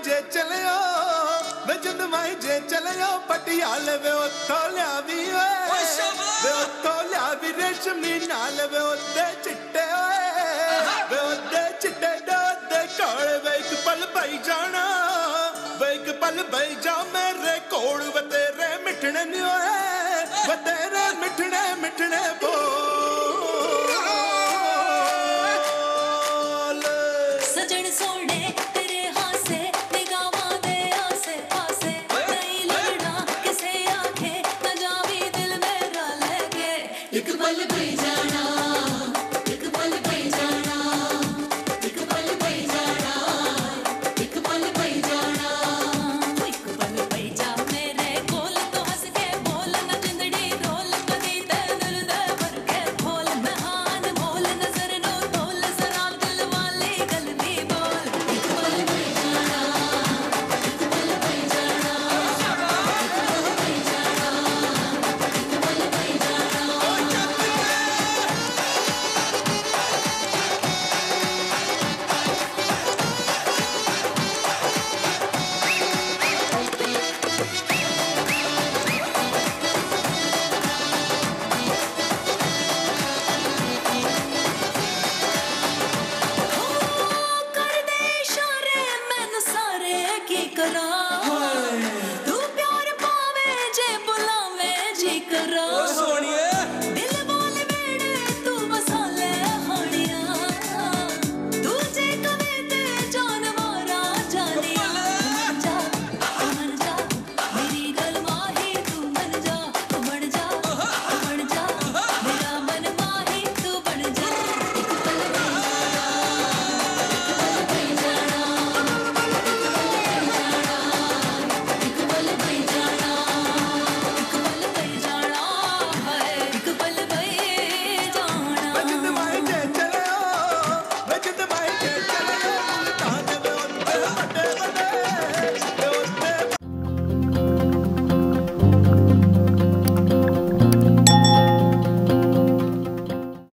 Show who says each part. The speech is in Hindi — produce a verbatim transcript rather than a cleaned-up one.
Speaker 1: जे चलियो वे जद माई जे चलियो पटियाले वे उत्थों लियावी वे वे उत्थों लियावी रेशमी नाल वे ओदे चिट्टे वे ओदे चिट्टे दे काले वे एक पल पाई जाना वे एक पल पाई जा मेरे कोल वे तेरे मिठने नहीं होए वे तेरे मिठने मिठने बोल सजन सोने